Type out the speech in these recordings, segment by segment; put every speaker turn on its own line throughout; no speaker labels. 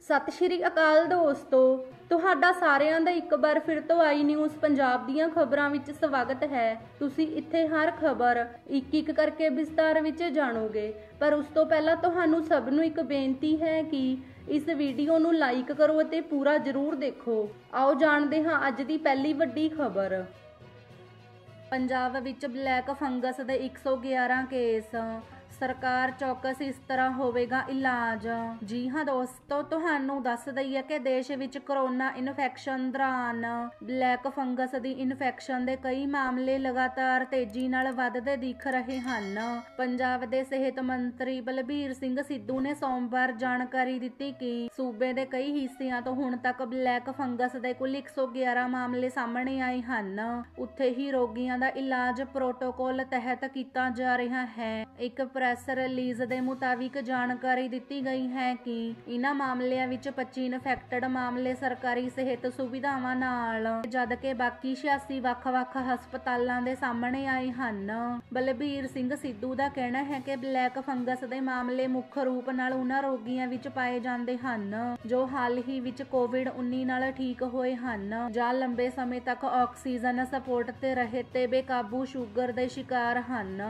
सत श्री अकाल दोस्तों, तुहाडा सारिਆਂ ਦਾ ਇੱਕ ਵਾਰ ਫਿਰ ਤੋਂ आई न्यूज़ पंजाब ਦੀਆਂ ਖਬਰਾਂ ਵਿੱਚ ਸਵਾਗਤ ਹੈ। ਤੁਸੀਂ ਇੱਥੇ ਹਰ ਖਬਰ ਇੱਕ ਕਰਕੇ ਵਿਸਤਾਰ ਵਿੱਚ ਜਾਣੋਗੇ, ਪਰ ਉਸ ਤੋਂ ਪਹਿਲਾਂ ਤੁਹਾਨੂੰ ਸਭ ਨੂੰ ਇੱਕ ਬੇਨਤੀ ਹੈ ਕਿ इस वीडियो ਨੂੰ लाइक करो ਅਤੇ पूरा जरूर देखो। आओ जानते हाँ अज की पहली वड्डी खबर। पंजाब विच ब्लैक फंगस के 111 केस, सरकार चौकस इस तरह होवेगा इलाज। जी हाँ दोस्तों, तुहानू दस दईए कि देश विच कोरोना इन्फेक्शन दौरान ब्लैक फंगस दी इन्फेक्शन दे कई मामले लगातार तेजी नाल वधदे दिख रहे हन। पंजाब दे सेहत मंत्री बलबीर सिंह सिद्धू ने सोमवार जानकारी दिती कि सूबे दे कई हिस्सियां तो हुण तक ब्लैक फंगस दे कुल 111 मामले सामने आए हन। उत्थे ही रोगियां दा इलाज प्रोटोकॉल तहत कीता जा रहा है। एक ਪ੍ਰੈਸ ਰਿਲੀਜ਼ ਦੇ ਮੁਤਾबिक ਜਾਣਕਾਰੀ ਦਿੱਤੀ ਗਈ ਹੈ ਕਿ ਇਨ੍ਹਾਂ ਮਾਮਲਿਆਂ ਵਿੱਚ 25 ਇਨਫੈਕਟਡ ਮਾਮਲੇ ਸਰਕਾਰੀ ਸਿਹਤ ਸੁਵਿਧਾਵਾਂ ਨਾਲ, ਜਦਕਿ ਬਾਕੀ 86 ਵੱਖ-ਵੱਖ ਹਸਪਤਾਲਾਂ ਦੇ ਸਾਹਮਣੇ ਆਏ ਹਨ। ਬਲਬੀਰ ਸਿੰਘ ਸਿੱਧੂ ਦਾ ਕਹਿਣਾ ਹੈ ਕਿ ਬਲੈਕ ਫੰਗਸ ਦੇ ਮਾਮਲੇ ਮੁੱਖ ਰੂਪ ਨਾਲ ਉਹਨਾਂ ਰੋਗੀਆਂ ਵਿੱਚ ਪਾਏ ਜਾਂਦੇ ਹਨ ਜੋ ਹਾਲ ਹੀ ਵਿੱਚ ਕੋਵਿਡ-19 ਨਾਲ ਠੀਕ ਹੋਏ ਹਨ ਜਾਂ ਲੰਬੇ ਸਮੇਂ ਤੱਕ ਆਕਸੀਜਨ ਸਪੋਰਟ ਤੇ ਰਹੇ ਤੇ ਬੇਕਾਬੂ ਸ਼ੂਗਰ ਦੇ ਸ਼ਿਕਾਰ ਹਨ।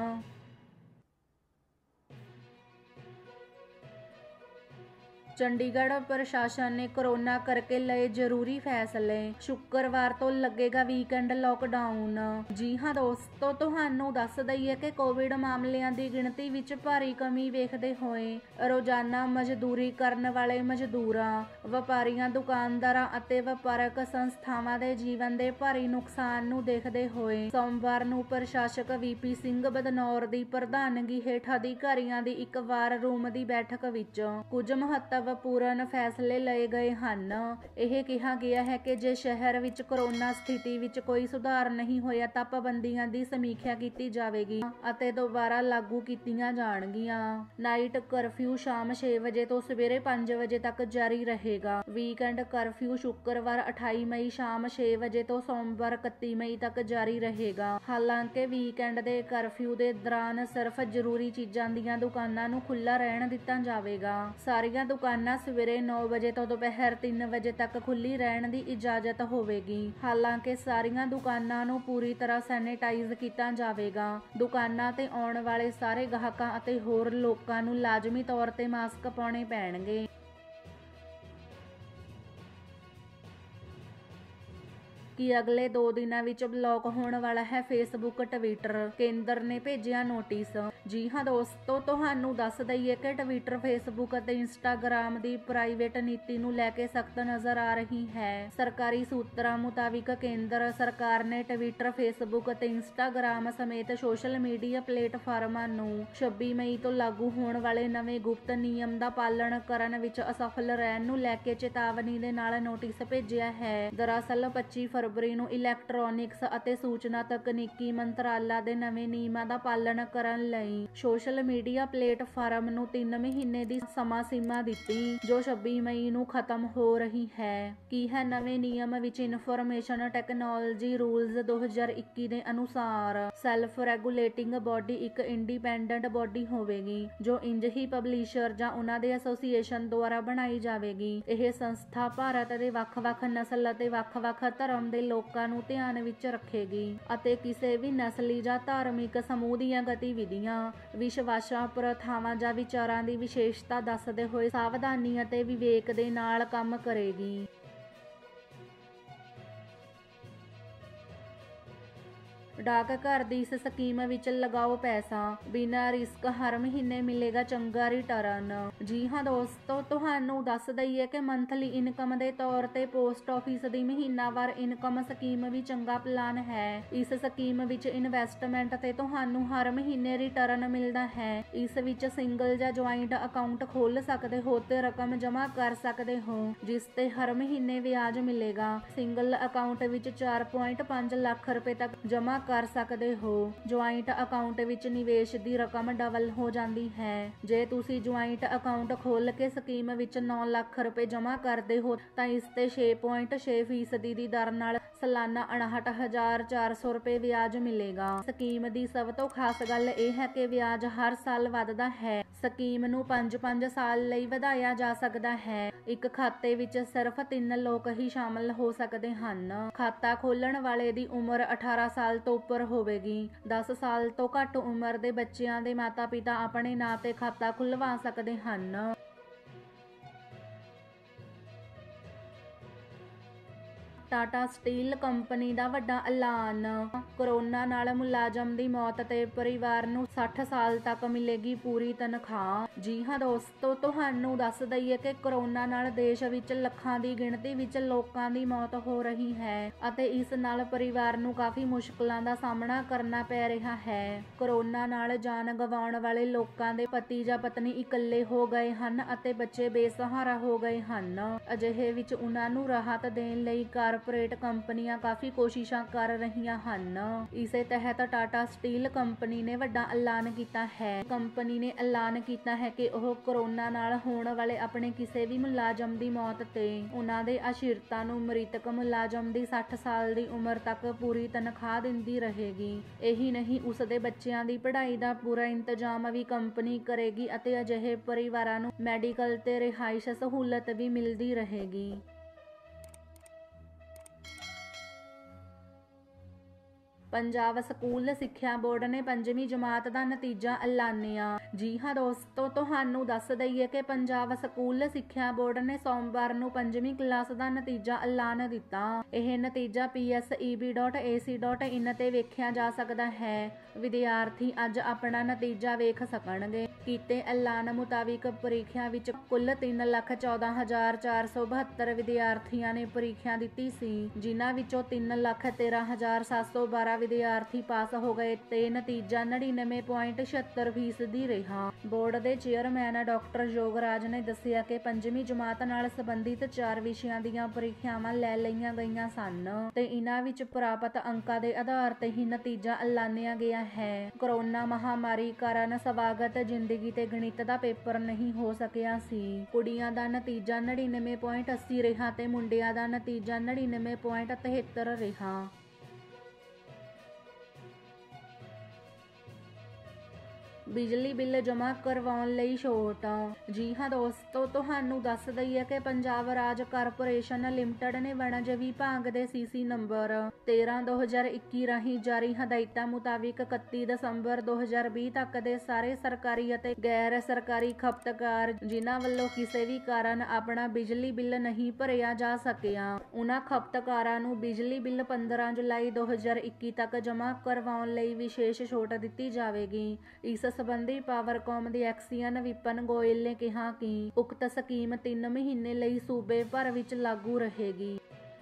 चंडीगढ़ प्रशासन ने कोरोना करके लए जरूरी फैसले, शुक्रवार तो लगेगा वीकेंड लॉकडाउन। जी हाँ दोस्तों, तुहानू दस दईए कि कोविड मामलिਆਂ ਦੀ ਗਿਣਤੀ ਵਿੱਚ ਭਾਰੀ ਕਮੀ ਵੇਖਦੇ ਹੋਏ ਰੋਜ਼ਾਨਾ ਮਜ਼ਦੂਰੀ ਕਰਨ ਵਾਲੇ ਮਜ਼ਦੂਰਾਂ, ਵਪਾਰੀਆਂ, ਦੁਕਾਨਦਾਰਾਂ ਅਤੇ ਵਪਾਰਕ ਸੰਸਥਾਵਾਂ ਦੇ ਜੀਵਨ ਦੇ ਭਾਰੀ ਨੁਕਸਾਨ ਨੂੰ ਦੇਖਦੇ ਹੋਏ ਸੋਮਵਾਰ ਨੂੰ ਪ੍ਰਸ਼ਾਸਕ ਵੀਪੀ ਸਿੰਘ ਬਦਨੌਰ ਦੀ ਪ੍ਰਧਾਨਗੀ ਹੇਠ ਅਧਿਕਾਰੀਆਂ ਦੀ ਇੱਕ ਵਾਰ ਰੂਮ ਦੀ ਬੈਠਕ ਵਿੱਚ ਕੁਝ ਮਹੱਤਵਪੂਰਨ ਫੈਸਲੇ ਲਏ ਗਏ ਹਨ। ਇਹ ਕਿਹਾ ਗਿਆ ਹੈ ਕਿ ਜੇ ਸ਼ਹਿਰ ਵਿੱਚ ਕੋਰੋਨਾ ਸਥਿਤੀ ਵਿੱਚ ਕੋਈ ਸੁਧਾਰ ਨਹੀਂ ਹੋਇਆ ਤਾਂ ਪਾਬੰਦੀਆਂ ਦੀ ਸਮੀਖਿਆ ਕੀਤੀ ਜਾਵੇਗੀ ਅਤੇ ਦੁਬਾਰਾ ਲਾਗੂ ਕੀਤੀਆਂ ਜਾਣਗੀਆਂ। ਨਾਈਟ ਕਰਫਿਊ ਸ਼ਾਮ 6 ਵਜੇ ਤੋਂ ਸਵੇਰੇ 5 ਵਜੇ ਤੱਕ ਜਾਰੀ ਰਹੇਗਾ। ਵੀਕਐਂਡ ਕਰਫਿਊ ਸ਼ੁੱਕਰਵਾਰ 28 ਮਈ ਸ਼ਾਮ 6 ਵਜੇ ਤੋਂ ਸੋਮਵਾਰ 31 ਮਈ ਤੱਕ ਜਾਰੀ ਰਹੇਗਾ। ਹਾਲਾਂਕਿ ਵੀਕਐਂਡ ਦੇ ਕਰਫਿਊ ਦੇ ਦੌਰਾਨ ਸਿਰਫ ਜ਼ਰੂਰੀ ਚੀਜ਼ਾਂ ਦੀਆਂ ਦੁਕਾਨਾਂ ਨੂੰ ਖੁੱਲ੍ਹਾ ਰਹਿਣ ਦਿੱਤਾ ਜਾਵੇਗਾ। ਸਾਰੀਆਂ ਦੁਕਾਨਾਂ ਸਵੇਰੇ 9 ਵਜੇ ਤੋਂ ਦੁਪਹਿਰ 3 ਵਜੇ ਤੱਕ ਖੁੱਲੀ ਰਹਿਣ ਦੀ ਇਜਾਜ਼ਤ ਹੋਵੇਗੀ। ਹਾਲਾਂਕਿ ਸਾਰੀਆਂ ਦੁਕਾਨਾਂ ਨੂੰ ਪੂਰੀ ਤਰ੍ਹਾਂ ਸੈਨੀਟਾਈਜ਼ ਕੀਤਾ ਜਾਵੇਗਾ। ਦੁਕਾਨਾਂ ਤੇ ਆਉਣ ਵਾਲੇ ਸਾਰੇ ਗਾਹਕਾਂ ਅਤੇ ਹੋਰ ਲੋਕਾਂ ਨੂੰ ਲਾਜ਼ਮੀ ਤੌਰ ਤੇ ਮਾਸਕ ਪਾਉਣੇ ਪੈਣਗੇ। कि अगले 2 दिनों विच ब्लॉक होने वाला है फेसबुक, ट्विटर, केंद्र ने भेजिया नोटिस। जी हाँ दोस्तों, तुहानू दस दईए कि ट्विटर, फेसबुक ਅਤੇ इंस्टाग्राम ਦੀ प्राइवेट नीति ਨੂੰ ਲੈ ਕੇ सख्त नजर आ रही है। सरकारी सूत्रों मुताबिक केंद्र सरकार ने ट्विटर, फेसबुक ਅਤੇ इंस्टाग्राम ਸਮੇਤ सोशल मीडिया प्लेटफार्मां ਨੂੰ 26 ਮਈ ਤੋਂ ਲਾਗੂ ਹੋਣ ਵਾਲੇ ਨਵੇਂ ਗੁਪਤ ਨਿਯਮ ਦਾ ਪਾਲਣ ਕਰਨ ਵਿੱਚ ਅਸਫਲ ਰਹਿਣ ਨੂੰ ਲੈ ਕੇ ਚੇਤਾਵਨੀ ਦੇ ਨਾਲ ਨੋਟਿਸ ਭੇਜਿਆ ਹੈ। ਦਰਅਸਲ 25 ਫਰਵਰੀ ਨੂੰ ਇਲੈਕਟ੍ਰੋਨਿਕਸ ਅਤੇ ਸੂਚਨਾ ਤਕਨੀਕੀ ਮੰਤਰਾਲਾ ਦੇ ਨਵੇਂ ਨਿਯਮਾਂ ਦਾ ਪਾਲਣ ਕਰਨ ਲਈ ਸੋਸ਼ਲ ਮੀਡੀਆ ਪਲੇਟਫਾਰਮ ਨੂੰ 3 ਮਹੀਨੇ ਦੀ ਸਮਾਂ ਸੀਮਾ ਦਿੱਤੀ, ਜੋ 26 ਮਈ ਨੂੰ ਖਤਮ ਹੋ ਰਹੀ ਹੈ। ਕੀ ਹੈ ਨਵੇਂ ਨਿਯਮ ਵਿੱਚ ਇਨਫੋਰਮੇਸ਼ਨ ਟੈਕਨੋਲੋਜੀ ਰੂਲਸ 2021 ਦੇ ਅਨੁਸਾਰ ਸੈਲਫ ਰੈਗੂਲੇਟਿੰਗ ਬੋਡੀ ਇੱਕ ਇੰਡੀਪੈਂਡੈਂਟ ਬੋਡੀ ਹੋਵੇਗੀ ਜੋ ਇੰਜ ਹੀ ਪਬਲਿਸ਼ਰ ਜਾਂ ਉਹਨਾਂ ਦੇ ਐਸੋਸੀਏਸ਼ਨ ਦੁਆਰਾ ਬਣਾਈ ਜਾਵੇਗੀ। ਇਹ ਸੰਸਥਾ ਭਾਰਤ ਦੇ ਵੱਖ-ਵੱਖ ਨਸਲ ਅਤੇ ਵੱਖ-ਵੱਖ ਧਰਮ ਦੇ ਲੋਕਾਂ ਨੂੰ ਧਿਆਨ ਵਿੱਚ ਰੱਖੇਗੀ ਅਤੇ ਕਿਸੇ ਵੀ ਨਸਲੀ ਜਾਂ ਧਾਰਮਿਕ ਸਮੂਹ ਦੀਆਂ ਗਤੀਵਿਧੀਆਂ, ਵਿਸ਼ਵਾਸਾਂ, ਪ੍ਰਥਾਵਾਂ ਜਾਂ ਵਿਚਾਰਾਂ ਦੀ ਵਿਸ਼ੇਸ਼ਤਾ ਦੱਸਦੇ ਹੋਏ ਸਾਵਧਾਨੀ ਅਤੇ ਵਿਵੇਕ ਦੇ ਨਾਲ ਕੰਮ ਕਰੇਗੀ। डाकघर ਦੀ ਇਸ ਸਕੀਮ ਵਿੱਚ ਲਗਾਓ ਪੈਸਾ, ਬਿਨਾਂ ਰਿਸਕ ਹਰ ਮਹੀਨੇ ਮਿਲੇਗਾ ਚੰਗਾ ਰਿਟਰਨ। ਜੀ ਹਾਂ ਦੋਸਤੋ, ਤੁਹਾਨੂੰ ਦੱਸ ਦਈਏ ਕਿ ਮੰਥਲੀ ਇਨਕਮ ਦੇ ਤੌਰ ਤੇ ਪੋਸਟ ਆਫਿਸ ਦੀ ਮਹੀਨਾਵਾਰ ਇਨਕਮ ਸਕੀਮ ਵੀ ਚੰਗਾ ਪਲਾਨ ਹੈ। ਇਸ ਸਕੀਮ ਵਿੱਚ ਇਨਵੈਸਟਮੈਂਟ ਤੇ ਤੁਹਾਨੂੰ ਹਰ ਮਹੀਨੇ ਰਿਟਰਨ ਮਿਲਦਾ ਹੈ। ਇਸ ਵਿੱਚ ਸਿੰਗਲ ਜਾਂ ਜੁਆਇੰਟ ਅਕਾਊਂਟ ਖੋਲ੍ਹ ਸਕਦੇ ਹੋ ਤੇ ਰਕਮ ਜਮ੍ਹਾਂ ਕਰ ਸਕਦੇ ਹੋ ਜਿਸ ਤੇ ਹਰ ਮਹੀਨੇ ਵਿਆਜ ਮਿਲੇਗਾ। ਸਿੰਗਲ ਅਕਾਊਂਟ ਵਿੱਚ 4.5 ਲੱਖ ਰੁਪਏ ਤੱਕ ਜਮ੍ਹਾਂ ਕਰ ਸਕਦੇ ਹੋ। ਜੁਆਇੰਟ ਅਕਾਊਂਟ ਵਿੱਚ ਨਿਵੇਸ਼ ਦੀ ਰਕਮ ਡਬਲ ਹੋ ਜਾਂਦੀ ਹੈ। ਜੇ ਤੁਸੀਂ ਜੁਆਇੰਟ ਅਕਾਊਂਟ ਖੋਲ੍ਹ ਕੇ ਸਕੀਮ ਵਿੱਚ 9 ਲੱਖ ਰੁਪਏ ਜਮ੍ਹਾਂ ਕਰਦੇ ਹੋ ਤਾਂ ਇਸ ਤੇ 6.6% ਦੀ ਦਰ ਨਾਲ ਸਾਲਾਨਾ 59,400 ਰੁਪਏ ਵਿਆਜ ਮਿਲੇਗਾ। ਸਕੀਮ ਦੀ ਸਭ ਤੋਂ ਖਾਸ ਗੱਲ ਇਹ ਹੈ ਕਿ ਵਿਆਜ ਹਰ ਸਾਲ ਵੱਧਦਾ ਹੈ। ਸਕੀਮ ਨੂੰ 5-5 ਸਾਲ ਲਈ ਵਧਾਇਆ ਜਾ ਸਕਦਾ ਹੈ। ਇੱਕ ਖਾਤੇ ਵਿੱਚ ਸਿਰਫ 3 ਲੋਕ ਹੀ ਸ਼ਾਮਲ ਹੋ ਸਕਦੇ ਹਨ। ਖਾਤਾ ਖੋਲ੍ਹਣ ਵਾਲੇ ਦੀ ਉਮਰ 18 ਸਾਲ ਤੋਂ ਉੱਪਰ ਹੋਵੇਗੀ। 10 ਸਾਲ ਤੋਂ ਘੱਟ ਉਮਰ ਦੇ ਬੱਚਿਆਂ ਦੇ ਮਾਤਾ-ਪਿਤਾ ਆਪਣੇ ਨਾਂ ਤੇ ਖਾਤਾ ਖੁੱਲ੍ਹਵਾ ਸਕਦੇ ਹਨ। ਟਾਟਾ ਸਟੀਲ ਕੰਪਨੀ ਦਾ ਵੱਡਾ ਐਲਾਨ। ਕੋਰੋਨਾ ਨਾਲ ਮੁਲਾਜ਼ਮ ਦੀ ਮੌਤ ਤੇ ਪਰਿਵਾਰ ਨੂੰ 60 ਸਾਲ ਤੱਕ ਮਿਲੇਗੀ ਪੂਰੀ ਤਨਖਾਹ। ਜੀ ਹਾਂ ਦੋਸਤੋ, ਤੁਹਾਨੂੰ ਦੱਸ ਦਈਏ ਕਿ ਕੋਰੋਨਾ ਨਾਲ ਦੇਸ਼ ਵਿੱਚ ਲੱਖਾਂ ਦੀ ਗਿਣਤੀ ਵਿੱਚ ਲੋਕਾਂ ਦੀ ਮੌਤ ਹੋ ਰਹੀ ਹੈ ਅਤੇ ਇਸ ਨਾਲ ਪਰਿਵਾਰ ਨੂੰ ਕਾਫੀ ਮੁਸ਼ਕਲਾਂ ਦਾ ਸਾਹਮਣਾ ਕਰਨਾ ਪੈ ਰਿਹਾ ਹੈ। ਕੋਰੋਨਾ ਨਾਲ ਜਾਨ ਗਵਾਉਣ ਵਾਲੇ ਲੋਕਾਂ ਦੇ ਪਤੀ ਜਾਂ ਪਤਨੀ ਇਕੱਲੇ ਹੋ ਗਏ ਹਨ ਅਤੇ ਬੱਚੇ ਬੇਸਹਾਰਾ ਹੋ ਗਏ ਹਨ। ਅਜਿਹੇ ਵਿੱਚ ਉਹਨਾਂ ਨੂੰ ਰਾਹਤ ਦੇਣ ਲਈ ਕਾਰਪੋਰੇਟ ਕੰਪਨੀਆਂ ਕਾਫੀ ਕੋਸ਼ਿਸ਼ਾਂ ਕਰ ਰਹੀਆਂ ਹਨ। ਇਸੇ ਤਹਿਤ ਟਾਟਾ ਸਟੀਲ ਕੰਪਨੀ ਨੇ ਵੱਡਾ ਐਲਾਨ ਕੀਤਾ ਹੈ। ਕੰਪਨੀ ਨੇ ਐਲਾਨ ਕੀਤਾ ਹੈ ਕਿ ਉਹ ਕੋਰੋਨਾ ਨਾਲ ਹੋਣ ਵਾਲੇ ਆਪਣੇ ਕਿਸੇ ਵੀ ਮੁਲਾਜ਼ਮ ਦੀ ਮੌਤ ਤੇ ਉਹਨਾਂ ਦੇ ਆਸ਼ਰਿਤਾਂ ਨੂੰ ਮ੍ਰਿਤਕ ਮੁਲਾਜ਼ਮ ਦੀ 60 ਸਾਲ ਦੀ ਉਮਰ ਤੱਕ ਪੂਰੀ ਤਨਖਾਹ ਦਿੰਦੀ ਰਹੇਗੀ। ਇਹੀ ਨਹੀਂ, ਉਸ ਦੇ ਬੱਚਿਆਂ ਦੀ ਪੜ੍ਹਾਈ ਦਾ ਪੂਰਾ ਇੰਤਜ਼ਾਮ ਵੀ ਕੰਪਨੀ ਕਰੇਗੀ ਅਤੇ ਅਜਿਹੇ ਪਰਿਵਾਰਾਂ ਨੂੰ ਮੈਡੀਕਲ ਤੇ ਰਿਹਾਇਸ਼ ਸਹੂਲਤ ਵੀ ਮਿਲਦੀ ਰਹੇਗੀ। ਪੰਜਾਬ ਸਕੂਲ ਸਿੱਖਿਆ ਬੋਰਡ ਨੇ 5ਵੀਂ ਜਮਾਤ ਦਾ ਨਤੀਜਾ ਐਲਾਨਿਆ। ਜੀ ਹਾਂ ਦੋਸਤੋ, ਤੁਹਾਨੂੰ ਦੱਸ ਦਈਏ ਕਿ ਪੰਜਾਬ ਸਕੂਲ ਸਿੱਖਿਆ ਬੋਰਡ ਨੇ ਸੋਮਵਾਰ ਨੂੰ 5ਵੀਂ ਕਲਾਸ ਦਾ ਨਤੀਜਾ ਐਲਾਨ ਦਿੱਤਾ। ਇਹ ਨਤੀਜਾ pseb.ac.in ਤੇ ਵੇਖਿਆ ਜਾ ਸਕਦਾ ਹੈ। ਵਿਦਿਆਰਥੀ ਅੱਜ ਆਪਣਾ ਨਤੀਜਾ ਵੇਖ ਸਕਣਗੇ। ਕੀਤੇ ਐਲਾਨ ਮੁਤਾਬਿਕ ਪ੍ਰੀਖਿਆ ਵਿੱਚ ਕੁੱਲ 3,14,472 ਵਿਦਿਆਰਥੀਆਂ ਨੇ ਪ੍ਰੀਖਿਆ ਦਿੱਤੀ ਸੀ, ਜਿਨ੍ਹਾਂ ਵਿੱਚੋਂ 3,13,712 ਵਿਦਿਆਰਥੀ ਪਾਸ ਹੋ ਗਏ ਤੇ ਨਤੀਜਾ 99.76% ਰਿਹਾ। ਬੋਰਡ ਦੇ ਚੇਅਰਮੈਨ ਡਾਕਟਰ ਯੋਗਰਾਜ ਨੇ ਦੱਸਿਆ ਕਿ 5ਵੀਂ ਜਮਾਤ ਨਾਲ ਸੰਬੰਧਿਤ 4 ਵਿਸ਼ਿਆਂ ਦੀਆਂ ਪ੍ਰੀਖਿਆਵਾਂ ਲੈ ਲਈਆਂ ਗਈਆਂ ਸਨ ਤੇ ਇਹਨਾਂ ਵਿੱਚ ਪ੍ਰਾਪਤ ਅੰਕਾਂ ਦੇ ਆਧਾਰ ਤੇ ਹੀ ਨਤੀਜਾ ਐਲਾਨਿਆ ਗਿਆ ਹੈ। ਕੋਰੋਨਾ ਮਹਾਮਾਰੀ ਕਾਰਨ ਸਵਾਗਤ ਜ਼ਿੰਦਗੀ ਤੇ ਗਣਿਤ ਦਾ ਪੇਪਰ ਨਹੀਂ ਹੋ ਸਕਿਆ ਸੀ। ਕੁੜੀਆਂ ਦਾ ਨਤੀਜਾ 99.80 ਰਿਹਾ ਤੇ ਮੁੰਡਿਆਂ ਦਾ ਨਤੀਜਾ 99.73 ਰਿਹਾ। ਬਿਜਲੀ ਬਿੱਲ ਜਮ੍ਹਾਂ ਕਰਵਾਉਣ ਲਈ ਛੋਟ। ਜੀ ਹਾਂ ਦੋਸਤੋ, ਤੁਹਾਨੂੰ ਦੱਸ ਦਈਏ ਕਿ ਪੰਜਾਬ ਰਾਜ ਕਾਰਪੋਰੇਸ਼ਨ ਲਿਮਟਿਡ ਨੇ ਵਣਜ ਵਿਭਾਗ ਦੇ CC ਨੰਬਰ 13/2021 ਰਾਹੀਂ ਜਾਰੀ ਹਦਾਇਤਾਂ ਮੁਤਾਬਿਕ 31 ਦਸੰਬਰ 2020 ਤੱਕ ਦੇ ਸਾਰੇ ਸਰਕਾਰੀ ਅਤੇ ਗੈਰ ਸਰਕਾਰੀ ਖਪਤਕਾਰ ਜਿਨ੍ਹਾਂ ਵੱਲੋਂ ਕਿਸੇ ਵੀ ਕਾਰਨ ਆਪਣਾ ਬਿਜਲੀ ਬਿੱਲ ਨਹੀਂ ਭਰਿਆ ਜਾ ਸਕਿਆ, ਉਹਨਾਂ ਖਪਤਕਾਰਾਂ ਨੂੰ ਬਿਜਲੀ ਬਿੱਲ 15 ਜੁਲਾਈ 2021 ਤੱਕ ਜਮ੍ਹਾਂ ਕਰਵਾਉਣ ਲਈ ਵਿਸ਼ੇਸ਼ ਛੋਟ ਦਿੱਤੀ ਜਾਵੇਗੀ। ਇਸ ਸੰਬੰਧੀ ਪਾਵਰਕੌਮ ਦੇ ਐਕਸੀਅਨ ਵਿਪਨ ਗੋਇਲ ਨੇ ਕਿਹਾ ਕਿ ਉਕਤ ਸਕੀਮ 3 ਮਹੀਨੇ ਲਈ ਸੂਬੇ ਭਰ ਵਿੱਚ ਲਾਗੂ ਰਹੇਗੀ।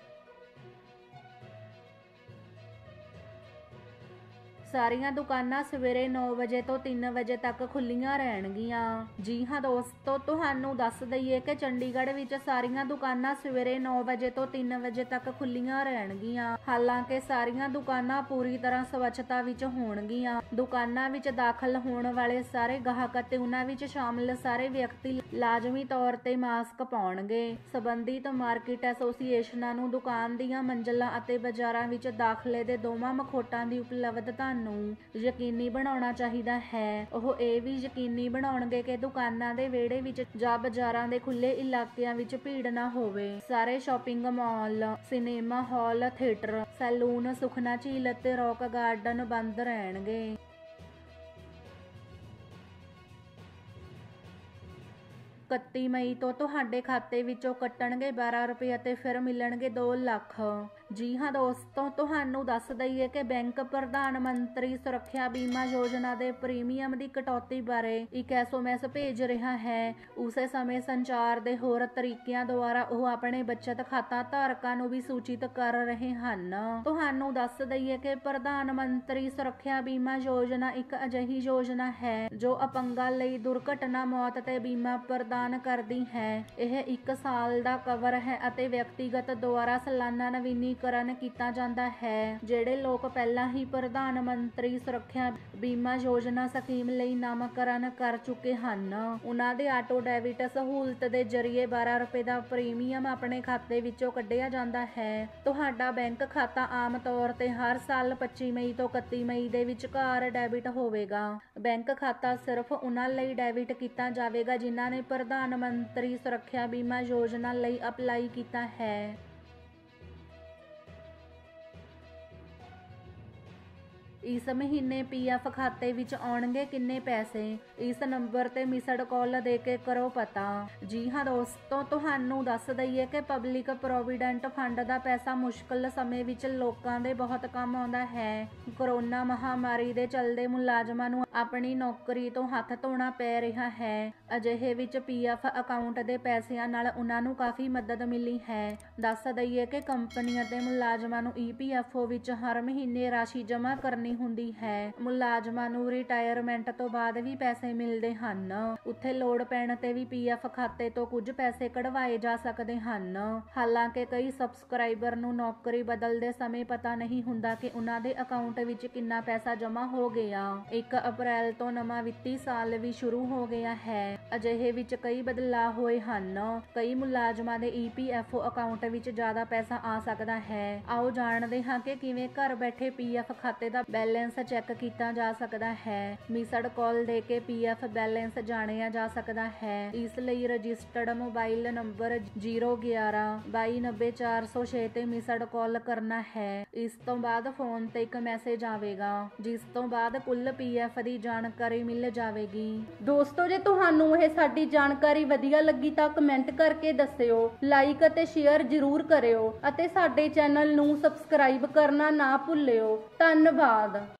ਸਾਰੀਆਂ ਦੁਕਾਨਾਂ ਸਵੇਰੇ 9 ਵਜੇ ਤੋਂ 3 ਵਜੇ ਤੱਕ ਖੁੱਲੀਆਂ ਰਹਿਣਗੀਆਂ। ਜੀ ਹਾਂ ਦੋਸਤੋ, ਤੁਹਾਨੂੰ ਦੱਸ ਦਈਏ ਕਿ ਚੰਡੀਗੜ੍ਹ ਵਿੱਚ ਸਾਰੀਆਂ ਦੁਕਾਨਾਂ ਸਵੇਰੇ 9 ਵਜੇ ਤੋਂ 3 ਵਜੇ ਤੱਕ ਖੁੱਲੀਆਂ ਰਹਿਣਗੀਆਂ। ਹਾਲਾਂਕਿ ਸਾਰੀਆਂ ਦੁਕਾਨਾਂ ਪੂਰੀ ਤਰ੍ਹਾਂ ਸਵੱਛਤਾ ਵਿੱਚ ਹੋਣਗੀਆਂ। ਦੁਕਾਨਾਂ ਵਿੱਚ ਦਾਖਲ ਹੋਣ ਵਾਲੇ ਸਾਰੇ ਗਾਹਕ ਅਤੇ ਉਹਨਾਂ ਵਿੱਚ ਸ਼ਾਮਲ ਸਾਰੇ ਵਿਅਕਤੀ ਲਾਜ਼ਮੀ ਤੌਰ ਤੇ ਮਾਸਕ ਪਾਉਣਗੇ। ਸੰਬੰਧਿਤ ਮਾਰਕੀਟ ਐਸੋਸੀਏਸ਼ਨਾਂ ਨੂੰ ਦੁਕਾਨ ਦੀਆਂ ਮੰਜ਼ਲਾਂ ਅਤੇ ਬਾਜ਼ਾਰਾਂ ਵਿੱਚ ਦਾਖਲੇ ਦੇ ਦੋਵਾਂ ਮਖੌਟਾਂ ਦੀ ਉਪਲਬਧਤਾ ਨੂੰ ਯਕੀਨੀ ਬਣਾਉਣਾ ਚਾਹੀਦਾ ਹੈ। ਉਹ ਇਹ ਵੀ ਯਕੀਨੀ ਬਣਾਉਣਗੇ ਕਿ ਦੁਕਾਨਾਂ ਦੇ ਵਿਹੜੇ ਵਿੱਚ ਜਾਂ ਬਾਜ਼ਾਰਾਂ ਦੇ ਖੁੱਲੇ ਇਲਾਕਿਆਂ ਵਿੱਚ ਭੀੜ ਨਾ ਹੋਵੇ। ਸਾਰੇ shopping mall, cinema hall, theatre, salon, Sukhna ਝੀਲ ਅਤੇ ਰੌਕ ਗਾਰਡਨ ਬੰਦ ਰਹਿਣਗੇ। ਮਈ ਤੋਂ ਤੁਹਾਡੇ ਖਾਤੇ ਵਿੱਚੋਂ ਕੱਟਣਗੇ 12 ਰੁਪਏ ਅਤੇ ਫਿਰ ਮਿਲਣਗੇ 2 ਲੱਖ। ਜੀ ਹਾਂ ਦੋਸਤੋ, ਤੁਹਾਨੂੰ ਦੱਸ ਦਈਏ ਕਿ ਬੈਂਕ ਪ੍ਰਧਾਨ ਮੰਤਰੀ ਸੁਰੱਖਿਆ ਬੀਮਾ ਯੋਜਨਾ ਦੇ ਪ੍ਰੀਮੀਅਮ ਦੀ ਕਟੌਤੀ ਬਾਰੇ ਇੱਕ SMS ਭੇਜ ਰਿਹਾ ਹੈ। ਉਸੇ ਸਮੇਂ ਸੰਚਾਰ ਦੇ ਹੋਰ ਤਰੀਕਿਆਂ ਦੁਆਰਾ ਉਹ ਆਪਣੇ ਬੱਚਤ ਖਾਤਾ ਧਾਰਕਾਂ ਨੂੰ ਵੀ ਸੂਚਿਤ ਕਰ ਰਹੇ ਹਨ। ਤੁਹਾਨੂੰ ਦੱਸ ਦਈਏ ਕਿ ਪ੍ਰਧਾਨ ਮੰਤਰੀ ਸੁਰੱਖਿਆ ਬੀਮਾ ਯੋਜਨਾ ਇੱਕ ਅਜਿਹੀ ਯੋਜਨਾ ਹੈ ਜੋ ਅਪੰਗਾਂ ਲਈ ਦੁਰਘਟਨਾ, ਮੌਤ ਤੇ ਬੀਮਾ ਪ੍ਰਦਾਨ ਪ੍ਰਦਾਨ ਕਰਦੀ ਹੈ। ਇਹ 1 ਸਾਲ ਦਾ ਕਵਰ ਹੈ ਅਤੇ ਵਿਅਕਤੀਗਤ ਦੁਆਰਾ ਸਾਲਾਨਾ ਨਵੀਨੀਕਰਨ ਕੀਤਾ ਜਾਂਦਾ ਹੈ। ਜਿਹੜੇ ਲੋਕ ਪਹਿਲਾਂ ਹੀ ਪ੍ਰਧਾਨ ਮੰਤਰੀ ਸੁਰੱਖਿਆ ਬੀਮਾ ਯੋਜਨਾ ਸਕੀਮ ਲਈ ਨਾਮਕਰਨ ਕਰ ਚੁੱਕੇ ਹਨ, ਉਹਨਾਂ ਦੇ ਆਟੋ ਡੈਬਿਟ ਸਹੂਲਤ ਦੇ ਜ਼ਰੀਏ 12 ਰੁਪਏ ਦਾ ਪ੍ਰੀਮੀਅਮ ਆਪਣੇ ਖਾਤੇ ਵਿੱਚੋਂ ਕੱਢਿਆ ਜਾਂਦਾ ਹੈ। ਤੁਹਾਡਾ ਬੈਂਕ ਖਾਤਾ ਆਮ ਤੌਰ ਤੇ ਹਰ ਸਾਲ 25 ਮਈ ਤੋਂ 31 ਮਈ ਦੇ ਵਿਚਕਾਰ ਡੈਬਿਟ ਹੋਵੇਗਾ। ਬੈਂਕ ਖਾਤਾ ਸਿਰਫ ਉਹਨਾਂ ਲਈ ਡੈਬਿਟ ਕੀਤਾ ਜਾਵੇਗਾ ਜਿਨ੍ਹਾਂ ਨੇ ਪ੍ਰਧਾਨ ਮੰਤਰੀ ਸੁਰੱਖਿਆ ਬੀਮਾ ਯੋਜਨਾ ਲਈ ਅਪਲਾਈ ਕੀਤਾ ਹੈ। ਇਸ ਮਹੀਨੇ ਪੀਐਫ ਖਾਤੇ ਵਿੱਚ ਆਉਣਗੇ ਕਿੰਨੇ ਪੈਸੇ? ਇਸ ਨੰਬਰ ਤੇ ਮਿਸਡ ਕਾਲ ਦੇ ਕੇ ਕਰੋ ਪਤਾ। ਜੀ ਹਾਂ ਦੋਸਤੋ, ਤੁਹਾਨੂੰ ਦੱਸ ਦਈਏ ਕਿ ਪਬਲਿਕ ਪ੍ਰੋਵੀਡੈਂਟ ਫੰਡ ਦਾ ਪੈਸਾ ਮੁਸ਼ਕਲ ਸਮੇਂ ਵਿੱਚ ਲੋਕਾਂ ਦੇ ਬਹੁਤ ਕੰਮ ਆਉਂਦਾ ਹੈ। ਕੋਰੋਨਾ ਮਹਾਮਾਰੀ ਦੇ ਚੱਲਦੇ ਮੁਲਾਜ਼ਮਾਂ ਨੂੰ ਆਪਣੀ ਨੌਕਰੀ ਤੋਂ ਹੱਥ ਧੋਣਾ ਪੈ ਰਿਹਾ ਹੈ। ਅਜਿਹੇ ਵਿੱਚ ਪੀਐਫ ਅਕਾਊਂਟ ਦੇ ਪੈਸਿਆਂ ਨਾਲ ਉਹਨਾਂ ਨੂੰ ਕਾਫੀ ਮਦਦ ਮਿਲੀ ਹੈ। ਦੱਸ ਦਈਏ ਕਿ ਕੰਪਨੀਆਂ ਤੇ ਮੁਲਾਜ਼ਮਾਂ ਨੂੰ ਈਪੀਐਫਓ ਵਿੱਚ ਹਰ ਮਹੀਨੇ ਰਾਸ਼ੀ ਜਮ੍ਹਾਂ ਕਰਨੀ ਹੁੰਦੀ ਹੈ। ਮੁਲਾਜ਼ਮਾਂ ਨੂੰ ਰਿਟਾਇਰਮੈਂਟ ਤੋਂ ਬਾਅਦ ਵੀ ਪੈਸੇ ਮਿਲਦੇ ਹਨ। ਉੱਥੇ ਲੋੜ ਪੈਣ ਤੇ ਵੀ ਪੀਐਫ ਖਾਤੇ ਤੋਂ ਕੁਝ ਪੈਸੇ ਕਢਵਾਏ ਜਾ ਸਕਦੇ ਹਨ। ਹਾਲਾਂਕਿ ਕਈ ਸਬਸਕ੍ਰਾਈਬਰ ਨੂੰ ਨੌਕਰੀ ਬਦਲਦੇ ਸਮੇਂ ਪਤਾ ਨਹੀਂ ਹੁੰਦਾ ਕਿ ਉਹਨਾਂ ਦੇ ਅਕਾਊਂਟ ਵਿੱਚ ਕਿੰਨਾ ਪੈਸਾ ਜਮ੍ਹਾਂ ਹੋ ਗਿਆ। 1 ਅਪ੍ਰੈਲ ਤੋਂ ਨਵਾਂ ਵਿੱਤੀ ਸਾਲ ਵੀ ਸ਼ੁਰੂ ਹੋ ਗਿਆ ਹੈ। ਅਜਿਹੇ ਵਿੱਚ ਕਈ ਬਦਲਾਅ ਹੋਏ ਹਨ। ਕਈ ਮੁਲਾਜ਼ਮਾਂ ਦੇ ਈਪੀਐਫਓ ਅਕਾਊਂਟ ਵਿੱਚ ਜ਼ਿਆਦਾ ਪੈਸਾ ਆ ਸਕਦਾ ਹੈ। ਆਓ ਜਾਣਦੇ ਹਾਂ ਕਿ ਕਿਵੇਂ ਘਰ ਬੈਠੇ ਪੀਐਫ ਖਾਤੇ ਦਾ ਬੈਲੈਂਸ ਚੈੱਕ ਕੀਤਾ ਜਾ ਸਕਦਾ ਹੈ। ਮਿਸਡ ਕਾਲ ਦੇ ਕੇ ਪੀਐਫ ਬੈਲੈਂਸ ਜਾਣਿਆ ਜਾ ਸਕਦਾ ਹੈ। ਇਸ ਲਈ ਰਜਿਸਟਰਡ ਮੋਬਾਈਲ ਨੰਬਰ 011-2290-406 ਤੇ ਮਿਸਡ ਕਾਲ ਕਰਨਾ ਹੈ। ਇਸ ਤੋਂ ਬਾਅਦ ਫੋਨ ਤੇ ਇੱਕ ਮੈਸੇਜ ਆਵੇਗਾ, ਜਿਸ ਤੋਂ ਬਾਅਦ ਕੁੱਲ ਪੀਐਫ ਦੀ ਜਾਣਕਾਰੀ ਮਿਲ ਜਾਵੇਗੀ। ਦੋਸਤੋ, ਜੇ ਤੁਹਾਨੂੰ ਇਹ ਸਾਡੀ ਜਾਣਕਾਰੀ ਵਧੀਆ ਲੱਗੀ ਤਾਂ ਕਮੈਂਟ ਕਰਕੇ ਦੱਸਿਓ, ਲਾਈਕ ਅਤੇ ਸ਼ੇਅਰ ਜ਼ਰੂਰ ਕਰਿਓ ਅਤੇ ਸਾਡੇ ਚੈਨਲ ਨੂੰ ਸਬਸਕ੍ਰਾਈਬ ਕਰਨਾ ਨਾ ਭੁੱਲਿਓ। ਧੰਨਵਾਦ।